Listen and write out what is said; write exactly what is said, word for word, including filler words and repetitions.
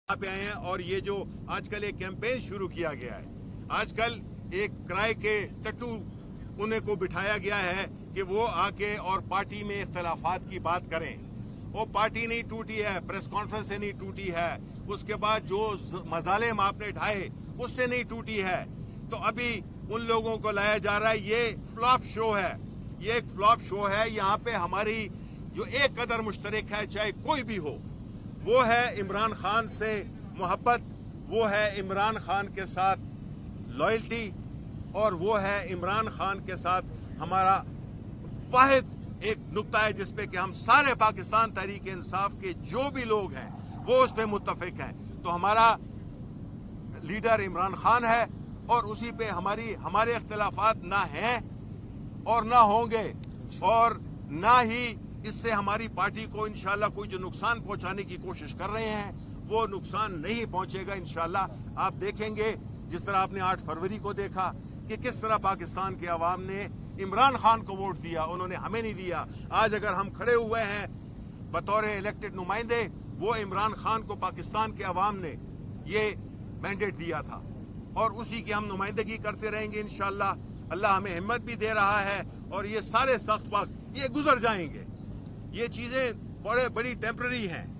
पे आए हैं और ये जो आजकल एक कैंपेन शुरू किया गया है, आजकल एक किराए के टट्टू उन्हें को बिठाया गया है कि वो आके और पार्टी में इख्तलाफात की बात करें। वो पार्टी नहीं टूटी है, प्रेस कॉन्फ्रेंस से नहीं टूटी है, उसके बाद जो मजालिम आपने ढाए उससे नहीं टूटी है। तो अभी उन लोगों को लाया जा रहा है, ये फ्लॉप शो है, ये एक फ्लॉप शो है। यहाँ पे हमारी जो एक कदर मुश्तरक है, चाहे कोई भी हो, वो है इमरान खान से मोहब्बत, वो है इमरान खान के साथ लॉयल्टी, और वो है इमरान खान के साथ हमारा वाहिद एक नुक्ता है जिसपे कि हम सारे पाकिस्तान तहरीक इंसाफ के जो भी लोग हैं वो उस पर मुत्तफिक हैं। तो हमारा लीडर इमरान खान है और उसी पे हमारी हमारे इख्तिलाफात ना हैं और ना होंगे, और ना ही इससे हमारी पार्टी को इंशाल्लाह कोई जो नुकसान पहुंचाने की कोशिश कर रहे हैं वो नुकसान नहीं पहुंचेगा इंशाल्लाह। आप देखेंगे जिस तरह आपने आठ फरवरी को देखा कि किस तरह पाकिस्तान के अवाम ने इमरान खान को वोट दिया, उन्होंने हमें नहीं दिया। आज अगर हम खड़े हुए हैं बतौर इलेक्टेड नुमाइंदे, वो इमरान खान को पाकिस्तान के अवाम ने ये मैंडेट दिया था और उसी की हम नुमाइंदगी करते रहेंगे इंशाल्लाह। अल्लाह हमें हिम्मत भी दे रहा है और ये सारे सख्त वक्त ये गुजर जाएंगे। ये चीजें बड़े बड़ी टेम्पररी हैं।